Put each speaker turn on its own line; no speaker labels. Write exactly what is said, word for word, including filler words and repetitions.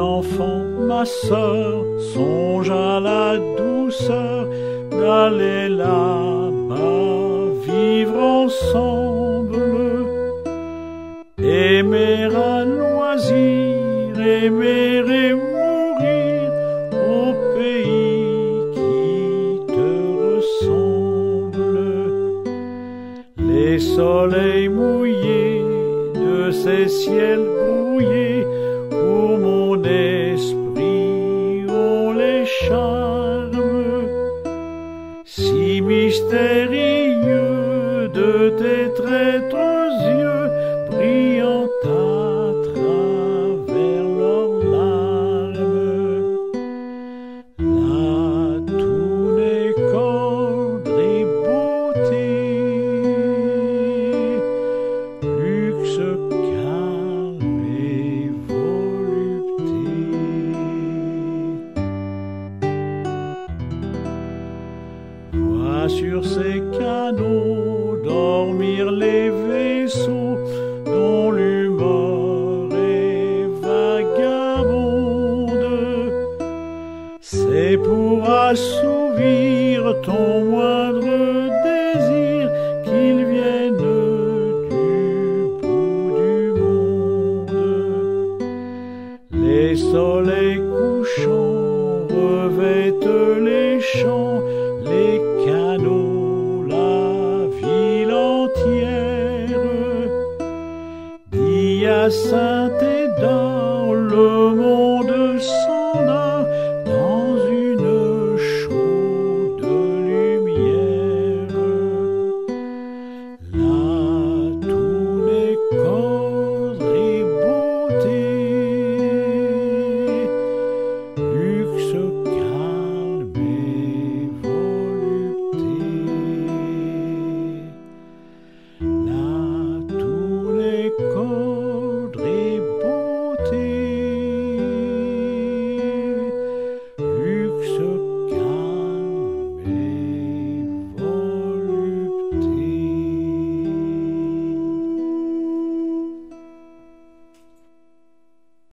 enfant, ma sœur, songe à la douceur d'aller là-bas vivre ensemble, aimer à loisir, aimer et mourir au pays qui te ressemble. Les soleils mouillés de ces ciels brouillés pour mon esprit ont les charmes si mystérieux de tes traîtres yeux brillant à travers leurs larmes. Là tout n'est qu'ordre et beauté, luxe, calme et volupté. Vois sur ces canaux dormir les vaisseaux dont l'humeur est vagabonde. C'est pour assouvir ton moindre désir qu'ils viennent du bout du monde. Les soleils couchants revêtent les champs, les canaux, la ville entière. D'hyacinthe